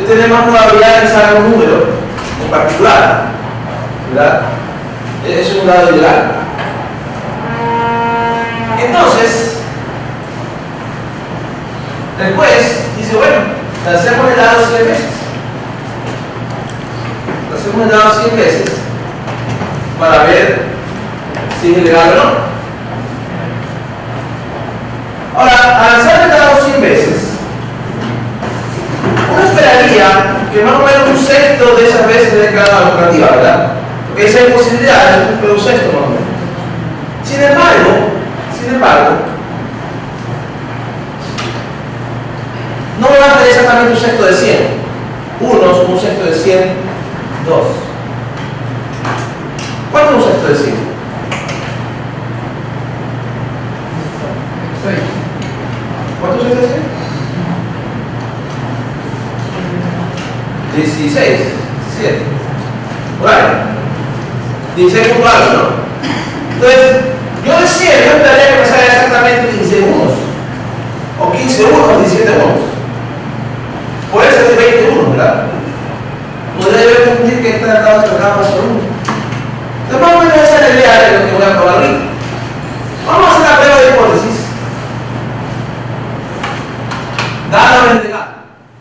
tiene más probabilidad de que salga un número en particular, ¿verdad? Es un dado ideal. Entonces, después dice, bueno, hacemos el dado 100 veces. Hacemos el dado 100 veces para ver si es ilegal o no. Ahora, al lanzar el dado 100 veces, uno esperaría que más o menos un sexto de esas veces de cada alternativa, ¿verdad? Porque esa es posibilidad, pero un sexto más o menos. Sin embargo, no me va a dar exactamente un sexto de 100. Unos, un sexto de 100, 2. ¿Cuánto es un sexto de 100? 6. ¿Cuánto es un sexto de 100? 16, 17. Por ahí. 16 punto algo, ¿no? Entonces, yo decía, yo esperaría que me salga exactamente 15 unos. O 15 unos, 17 unos. Puede ser de 20 unos, ¿verdad? Podría yo confundir que esta acaba de tocar más o uno. Entonces, más o menos esa es la idea de lo que voy a probar ahorita. Vamos a hacer la prueba de hipótesis. Dado es legal.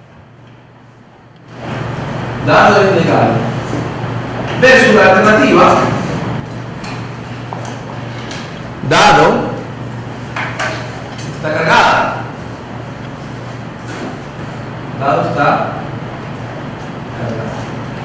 Dado es legal. Versus la alternativa. Dado está cargada. Dado está cargada.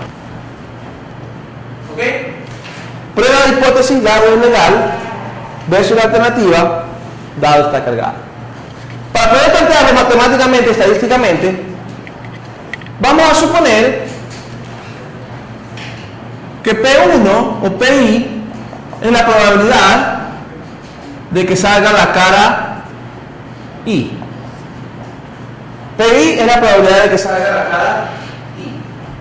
¿Ok? Prueba de hipótesis, dado es legal, versus la alternativa, dado está cargada. Para poder plantearlo matemáticamente, estadísticamente, vamos a suponer que P1 o PI es la probabilidad de que salga la cara I. PI es la probabilidad de que salga la cara I.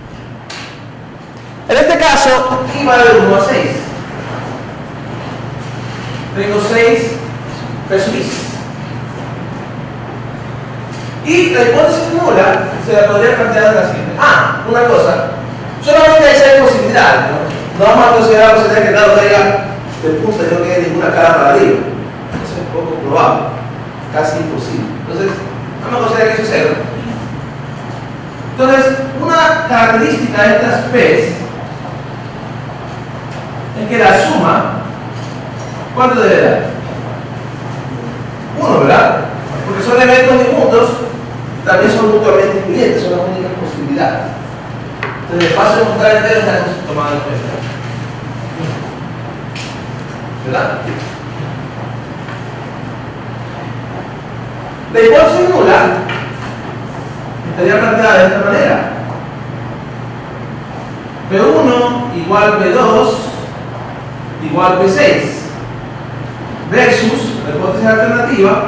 En este caso, I vale de 1 a 6. Tengo 6 versus I. Y la hipótesis nula se la podría plantear de la siguiente. Una cosa. Solamente hay 6 posibilidades, ¿no? No vamos a considerar la posibilidad que el dado caiga de punta y no quede ninguna cara para arriba. Eso es poco probable, casi imposible. Entonces, vamos a considerar que eso es 0. Entonces, una característica de estas P's es que la suma, ¿cuánto debe dar? 1, ¿verdad? Porque son elementos disjuntos, también son mutuamente excluyentes, son las únicas posibilidades. Entonces, el paso de mostrar entero está tomado en cuenta. ¿Verdad? La hipótesis nula estaría planteada de esta manera. P1 igual P2 igual P6 versus la hipótesis alternativa.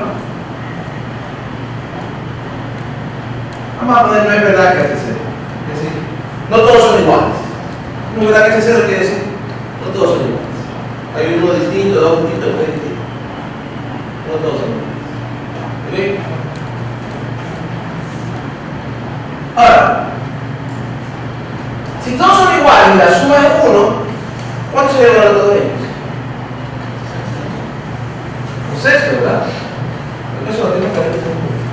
Vamos a poner no es verdad que es 0. Es decir, no todos son iguales. No es verdad que es 0 quiere decir no todos son iguales. Hay uno distinto, dos distintos, tres distintos. No todos son iguales. ¿Okay? Ahora, si todos son iguales y la suma es 1, ¿cuánto sería el valor de todos ellos? Un sexto, ¿verdad? Porque eso lo tenemos que ver.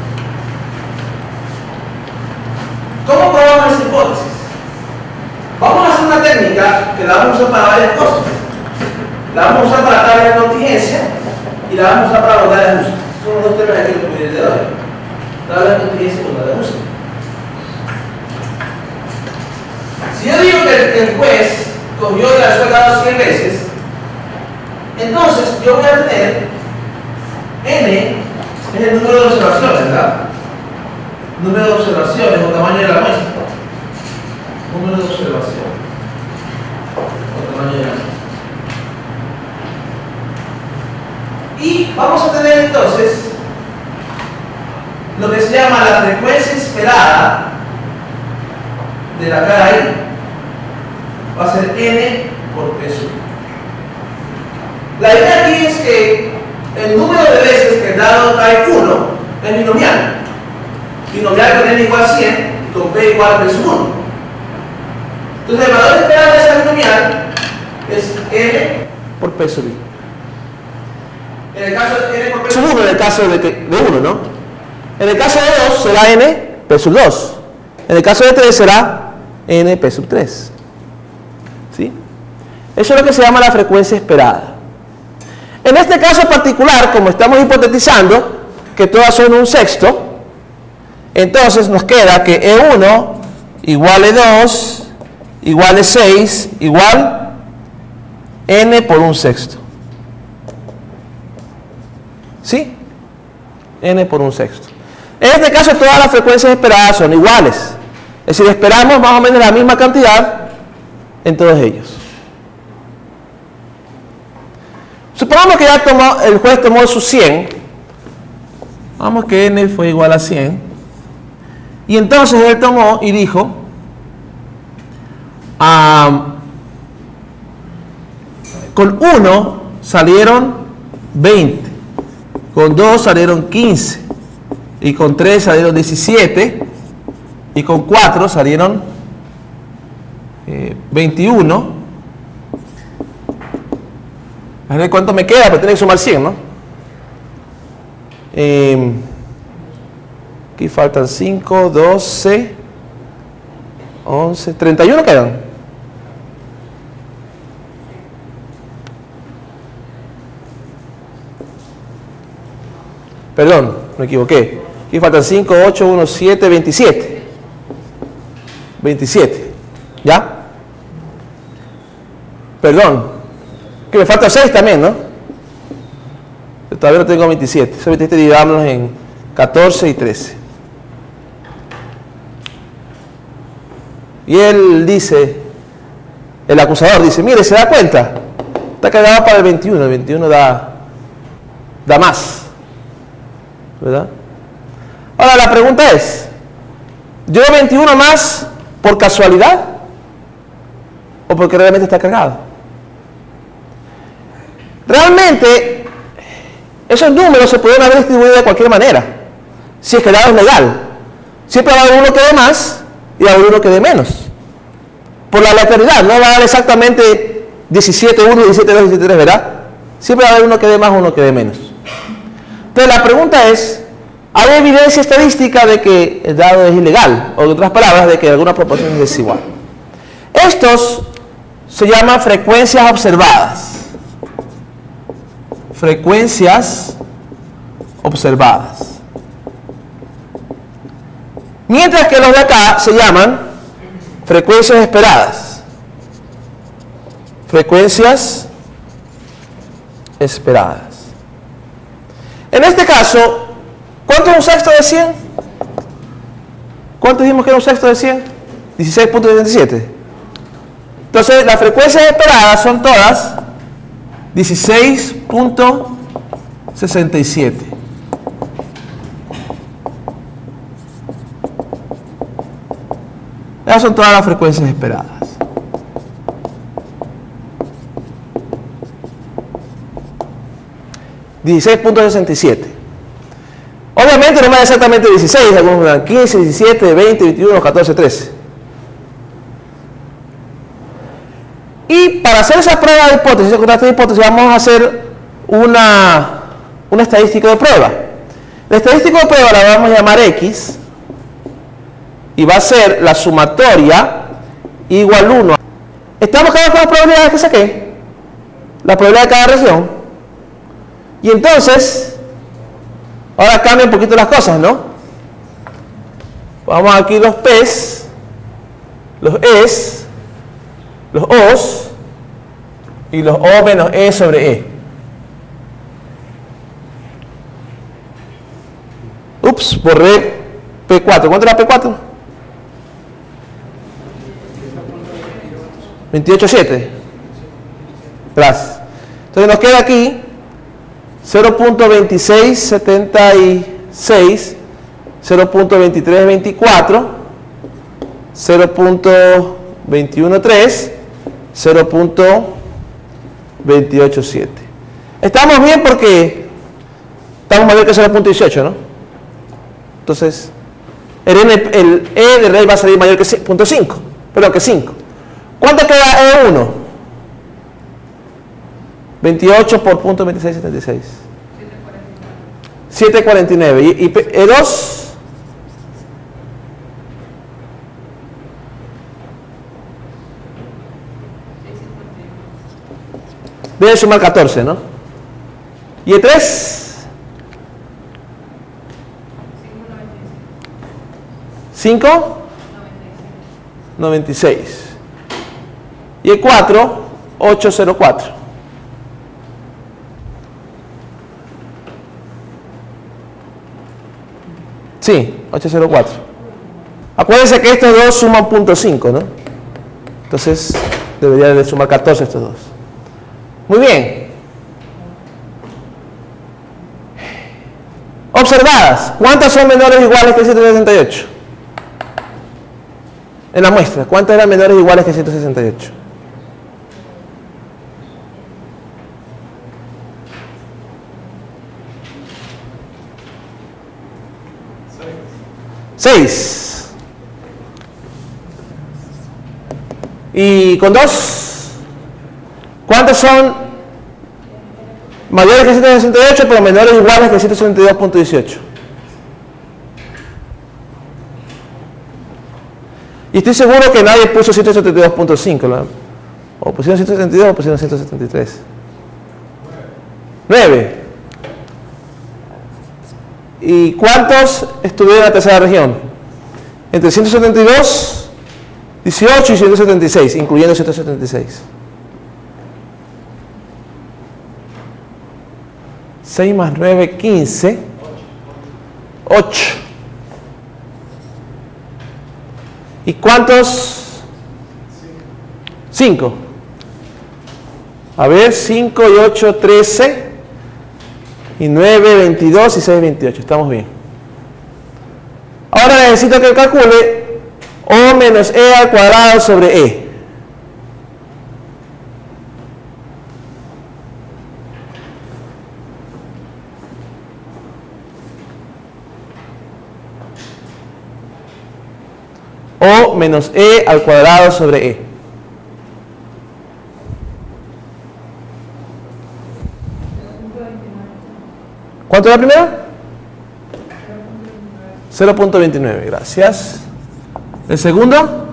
¿Cómo probamos esa hipótesis? Vamos a hacer una técnica que la vamos a usar para varias cosas. La vamos a usar para tabla de contingencia y la vamos a usar para bondad de uso. Son los dos temas aquí que voy a de hoy. Tabla de contingencia y bondad de uso. Si yo digo que el juez cogió y lanzó el dado 100 veces, entonces yo voy a tener N es el número de observaciones, ¿verdad? Número de observaciones o tamaño de la muestra. Número de observaciones o tamaño de la muestra. Y vamos a tener entonces lo que se llama la frecuencia esperada de la cara I. Va a ser N por P sub. La idea aquí es que el número de veces que el dado cae 1 es binomial. Binomial con N igual a 100 con P igual a P sub 1. Entonces el valor esperado de esa binomial es N por P sub I. En el caso de N por P sub 1, en el caso de 1, ¿no? En el caso de 2 será N P sub 2. En el caso de 3 será N P sub 3. ¿Sí? Eso es lo que se llama la frecuencia esperada. En este caso particular, como estamos hipotetizando que todas son un sexto, entonces nos queda que E1 igual E2 igual E6 igual N por un sexto. ¿Sí? N por un sexto. En este caso todas las frecuencias esperadas son iguales. Es decir, esperamos más o menos la misma cantidad en todos ellos. Supongamos que ya el juez tomó sus 100. Vamos que N fue igual a 100. Y entonces él tomó y dijo, con 1 salieron 20, con 2 salieron 15, y con 3 salieron 17, y con 4 salieron 21. A ver cuánto me queda, pero tiene que sumar 100, ¿no? Aquí faltan 5, 12, 11, 31 quedan. Perdón, me equivoqué. Aquí faltan 5, 8, 1, 7, 27. 27. ¿Ya? Perdón. Que me falta 6 también, ¿no? Yo todavía no tengo 27. Esos 27 dividámoslos en 14 y 13. Y él dice, el acusador dice, mire, ¿se da cuenta? Está cargado para el 21. El 21 da más. ¿Verdad? Ahora la pregunta es, ¿dio 21 más por casualidad? ¿O porque realmente está cargado? Realmente, esos números se pueden haber distribuido de cualquier manera, si es que el dado es legal. Siempre va a haber uno que dé más y va a haber uno que dé menos. Por la aleatoriedad, no va a dar exactamente 17-1, 17-2, 17-3, ¿verdad? Siempre va a haber uno que dé más, uno que dé menos. Entonces la pregunta es, ¿hay evidencia estadística de que el dado es ilegal? O en otras palabras, de que alguna proporción es desigual. Estos se llaman frecuencias observadas. Frecuencias observadas. Mientras que los de acá se llaman frecuencias esperadas. Frecuencias esperadas. En este caso, ¿cuánto es un sexto de 100? ¿Cuánto dijimos que era un sexto de 100? 16.77. Entonces, las frecuencias esperadas son todas 16.67. Esas son todas las frecuencias esperadas. $16.67. Obviamente no me da exactamente 16, algunos me dan 15, 17, 20, 21, 14, 13. Y para hacer esa prueba de hipótesis, vamos a hacer una estadística de prueba. La estadística de prueba la vamos a llamar X y va a ser la sumatoria igual 1. ¿Estamos claros con las probabilidades que saqué? La probabilidad de cada región. Y entonces, ahora cambian un poquito las cosas, ¿no? Vamos aquí los P's, los E's, los O's y los O menos E sobre E. Ups, borré P4. ¿Cuánto era P4? 28.7. Gracias. Entonces nos queda aquí 0.2676, 0.2324, 0.213, 0.287. Estamos bien porque estamos mayor que 0.18, ¿no? Entonces, el E de rey va a salir mayor que 0.5, perdón, que 5. ¿Cuánto queda E1? 28 por punto 2676. 749. ¿Y E2? Debe sumar 14, ¿no? ¿Y E3? 5, 96. Y E4, 804. Sí, 804. Acuérdense que estos dos suman 0.5, ¿no? Entonces, debería de sumar 14 estos dos. Muy bien. Observadas. ¿Cuántas son menores o iguales que 168? En la muestra, ¿cuántas eran menores o iguales que 168? 6. ¿Y con 2? ¿Cuántas son mayores que 168 pero menores o iguales que 172.18? Y estoy seguro que nadie puso 172.5, ¿no? O pusieron 172 o pusieron 173. 9. ¿Y cuántos estuvieron en la tercera región? Entre 172, 18 y 176, incluyendo 176. 6 más 9, 15. 8. ¿Y cuántos? 5. A ver, 5 y 8, 13. Y 9, 22 y 6, 28. Estamos bien. Ahora necesito que calcule O menos E al cuadrado sobre E. O menos E al cuadrado sobre E. ¿Cuánto es la primera? 0.29, gracias. ¿El segundo?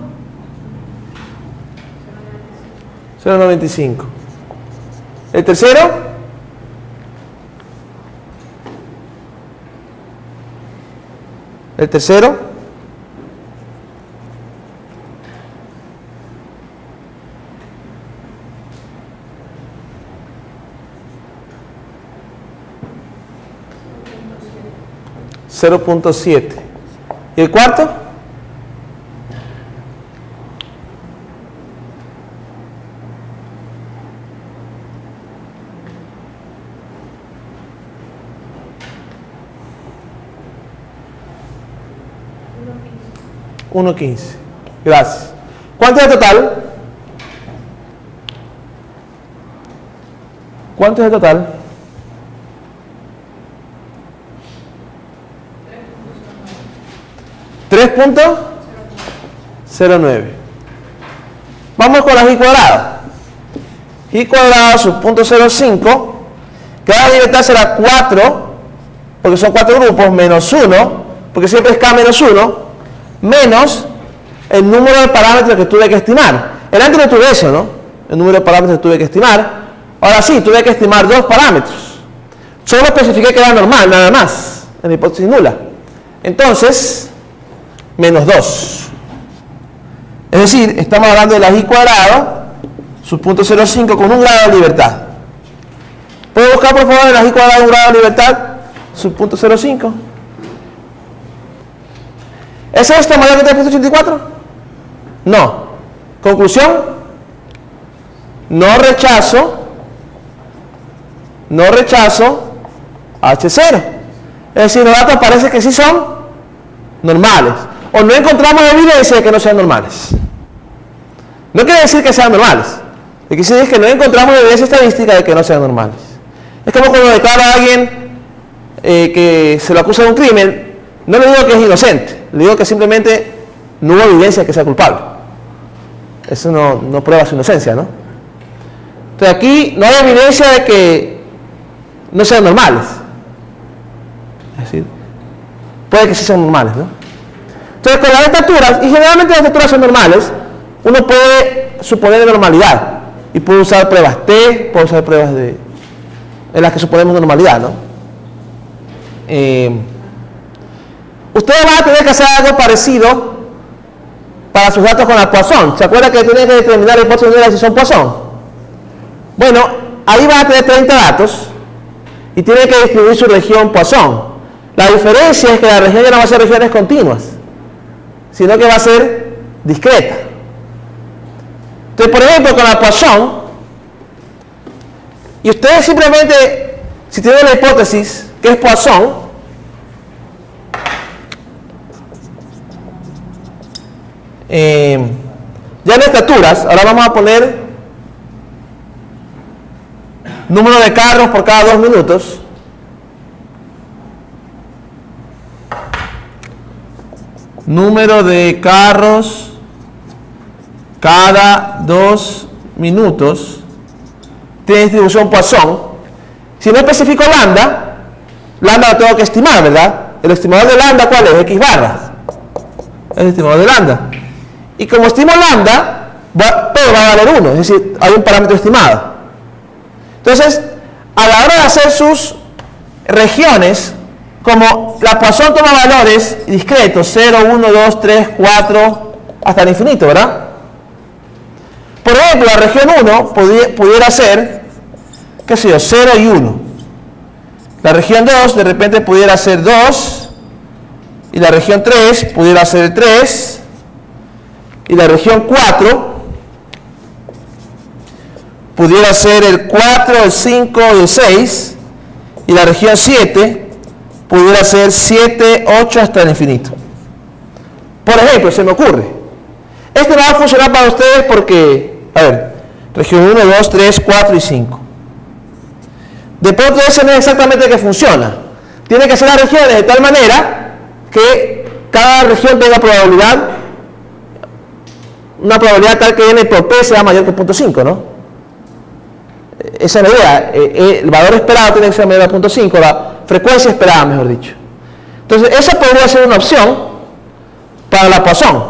0.95. ¿El tercero? ¿El tercero? 0.7. ¿Y el cuarto? $1.15. Gracias. ¿Cuánto es el total? ¿Cuánto es el total? 3.09. Vamos con las i cuadrado. I cuadrado sub 0.05. Cada libertad será 4, porque son 4 grupos, menos 1, porque siempre es k menos 1, menos el número de parámetros que tuve que estimar. El antes no tuve eso, ¿no? El número de parámetros que tuve que estimar. Ahora sí, tuve que estimar 2 parámetros. Solo especifiqué que era normal, nada más, en la hipótesis nula. Entonces, menos 2. Es decir, estamos hablando de la i cuadrado sub 0.05 con un grado de libertad. ¿Puedo buscar por favor la i cuadrado un grado de libertad sub 0.05? ¿Es esto mayor que 3.84? No. Conclusión: no rechazo H0. Es decir, los datos parece que sí son normales. O no encontramos evidencia de que no sean normales. No quiere decir que sean normales. Lo que quiere decir es que no encontramos evidencia estadística de que no sean normales. Es como cuando declara a alguien que se lo acusa de un crimen, no le digo que es inocente. Le digo que simplemente no hubo evidencia de que sea culpable. Eso no prueba su inocencia, ¿no? Entonces aquí no hay evidencia de que no sean normales. Es decir, puede que sí sean normales, ¿no? Entonces con las estaturas, y generalmente las estaturas son normales, uno puede suponer normalidad. Y puede usar pruebas T, puede usar pruebas en las que suponemos normalidad, ¿no? Ustedes van a tener que hacer algo parecido para sus datos con la Poisson. ¿Se acuerdan que tienen que determinar la hipótesis de la decisión Poisson? Bueno, ahí van a tener 30 datos y tienen que distribuir su región Poisson. La diferencia es que la región ya no va a ser regiones continuas, sino que va a ser discreta. Entonces, por ejemplo, con la Poisson, y ustedes simplemente, si tienen la hipótesis que es Poisson, ya en estaturas, ahora vamos a poner número de carros por cada 2 minutos. Número de carros cada 2 minutos. Tiene distribución Poisson. Si no especifico lambda, lambda lo tengo que estimar, ¿verdad? El estimador de lambda, ¿cuál es? X barras. El estimador de lambda. Y como estimo lambda, P va a valer 1, es decir, hay un parámetro estimado. Entonces, a la hora de hacer sus regiones, como la Poisson toma valores discretos, 0, 1, 2, 3, 4, hasta el infinito, ¿verdad? Por ejemplo, la región 1 pudiera ser, qué sé yo, 0 y 1. La región 2 de repente pudiera ser 2, y la región 3 pudiera ser 3, y la región 4 pudiera ser el 4, el 5 y el 6, y la región 7 pudiera ser 7, 8 hasta el infinito. Por ejemplo, se me ocurre. Este no va a funcionar para ustedes porque, a ver, región 1, 2, 3, 4 y 5. De pronto ese no es exactamente que funciona. Tiene que ser las regiones de tal manera que cada región tenga probabilidad, una probabilidad tal que n por p sea mayor que 0.5, ¿no? Esa es la idea. El valor esperado tiene que ser mayor a 0.5, la frecuencia esperada, mejor dicho. Entonces, esa podría ser una opción para la Poisson.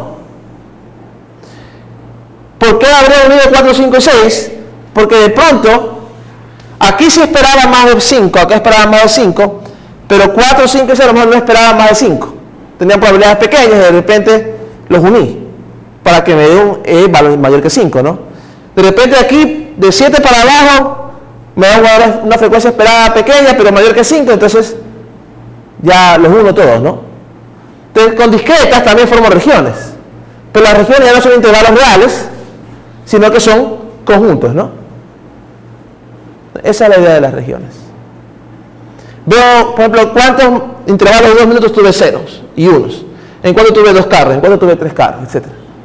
¿Por qué habría unido 4, 5 y 6? Porque de pronto, aquí sí esperaba más de 5, acá esperaba más de 5, pero 4, 5 y 6 a lo mejor no esperaban más de 5. Tenían probabilidades pequeñas y de repente los uní para que me dé un valor mayor que 5, ¿no? De repente aquí, de 7 para abajo, me da una frecuencia esperada pequeña, pero mayor que 5, entonces ya los uno todos, ¿no? Entonces, con discretas también formo regiones, pero las regiones ya no son intervalos reales, sino que son conjuntos, ¿no? Esa es la idea de las regiones. Veo, por ejemplo, cuántos intervalos de 2 minutos tuve ceros y unos, en cuánto tuve 2 carros, en cuánto tuve 3 carros, etc.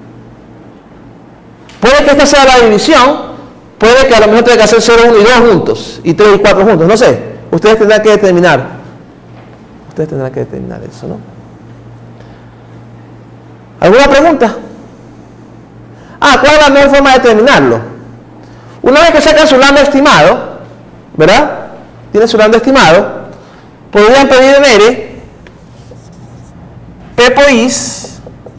Puede que esta sea la división, puede que a lo mejor tenga que hacer 0, 1 y 2 juntos, y 3 y 4 juntos, no sé. Ustedes tendrán que determinar. Ustedes tendrán que determinar eso, ¿no? ¿Alguna pregunta? ¿Cuál es la mejor forma de determinarlo? Una vez que sacan su lambda estimado, ¿verdad? Tienen su lambda estimado, podrían pedir en R P por is,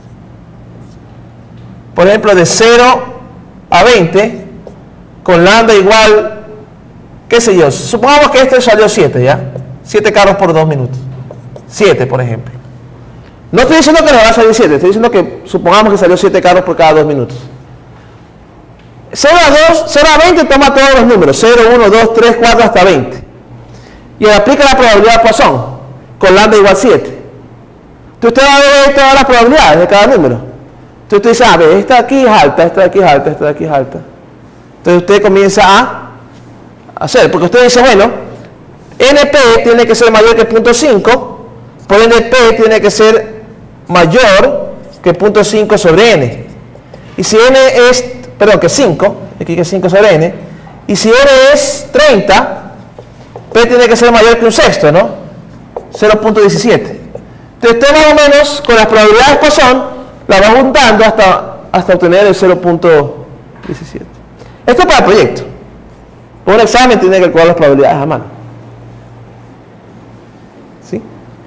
por ejemplo, de 0 a 20, con lambda igual, qué sé yo, supongamos que este salió 7, ¿ya? 7 carros por 2 minutos. 7, por ejemplo. No estoy diciendo que nos va a salir 7, estoy diciendo que supongamos que salió 7 carros por cada 2 minutos. 0 a 20 toma todos los números, 0, 1, 2, 3, 4 hasta 20. Y aplica la probabilidad Poisson, con lambda igual 7. Entonces usted va a ver todas las probabilidades de cada número. Entonces usted dice, esta de aquí es alta, esta de aquí es alta, esta de aquí es alta. Entonces usted comienza a hacer, porque usted dice, bueno, NP tiene que ser mayor que 0.5, por ende P tiene que ser mayor que 0.5 sobre N. Y si N es, que 5, aquí que es 5 sobre N, y si N es 30, P tiene que ser mayor que un sexto, ¿no? 0.17. Entonces, usted más o menos, con las probabilidades que son, la va juntando hasta obtener el 0.17. Esto es para el proyecto. Por un examen tiene que calcular las probabilidades a mano. ¿Sí?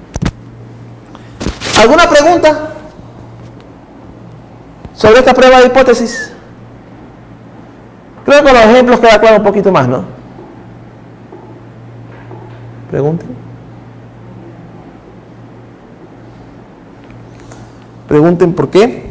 ¿Alguna pregunta sobre esta prueba de hipótesis? Creo que con los ejemplos queda claro un poquito más, ¿no? Pregunten. Pregunten por qué.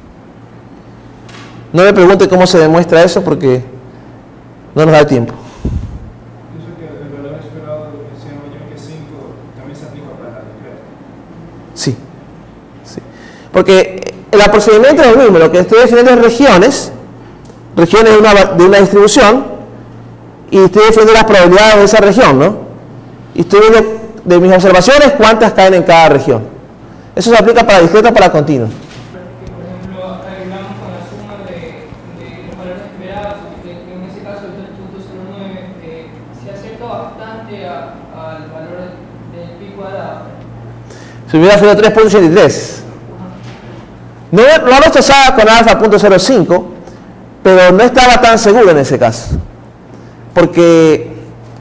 No me pregunten cómo se demuestra eso porque no nos da tiempo. Pienso que el valor esperado de sea mayor que 5 también se aplica para la discreta. Sí, sí. Porque el procedimiento es el mismo. Lo que estoy definiendo es regiones de una distribución, y estoy definiendo las probabilidades de esa región, ¿no? Y estoy viendo de mis observaciones cuántas caen en cada región. Eso se aplica para discreta o para continuo. Por ejemplo, acá hablamos con la suma de los valores esperados, que en ese caso el 3.09 se acerca bastante al valor del pi cuadrado. Si hubiera sido 3.83. No lo rechazaba con alfa 0.05, pero no estaba tan seguro en ese caso. Porque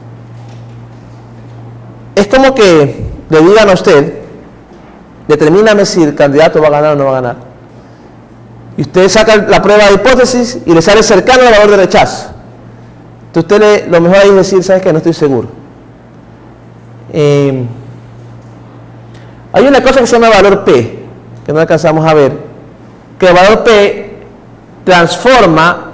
es como que le digan a usted, determíname si el candidato va a ganar o no va a ganar. Y usted saca la prueba de hipótesis y le sale cercano al valor de rechazo. Entonces lo mejor ahí es decir, ¿sabes qué? No estoy seguro. Hay una cosa que se llama valor P, que no alcanzamos a ver, que el valor P transforma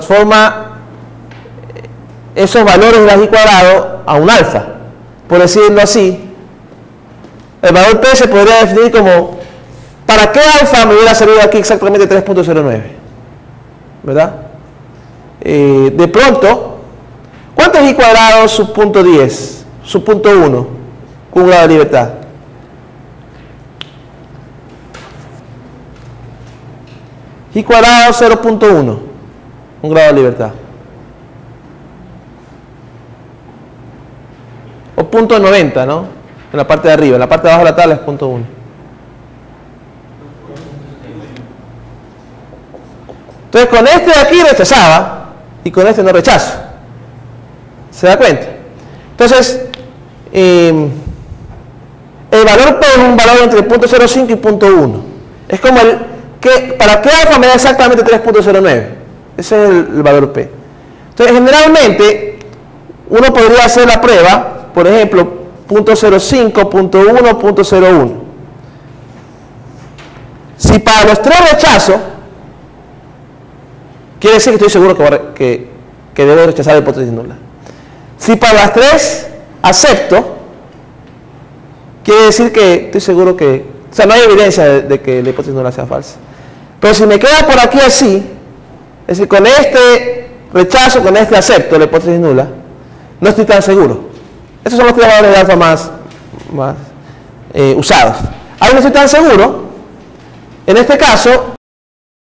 esos valores de la i cuadrado a un alfa. Por decirlo así, el valor P se podría definir como, ¿para qué alfa me hubiera salido aquí exactamente 3.09? ¿Verdad? De pronto, ¿cuánto es i cuadrado sub punto 10? Sub punto 1, con un grado de libertad. I cuadrado 0.1, un grado de libertad. O punto 90, ¿no? En la parte de arriba, en la parte de abajo de la tabla es punto 1. Entonces con este de aquí rechazaba y con este no rechazo. ¿Se da cuenta? Entonces, el valor P es un valor entre 0.05 y 0.1. Es como ¿para qué alfa me da exactamente 3.09? Ese es el valor P. Entonces, generalmente, uno podría hacer la prueba, por ejemplo, 0.05, 0.1, 0.01. Si para los tres rechazo, quiere decir que estoy seguro que debo rechazar la hipótesis nula. Si para las tres acepto, quiere decir que estoy seguro que, o sea, no hay evidencia de que la hipótesis nula sea falsa. Pero si me queda por aquí así, es decir, con este rechazo, con este acepto la hipótesis nula, no estoy tan seguro. Estos son los tres valores de alfa más usados. Ahí no estoy tan seguro. En este caso,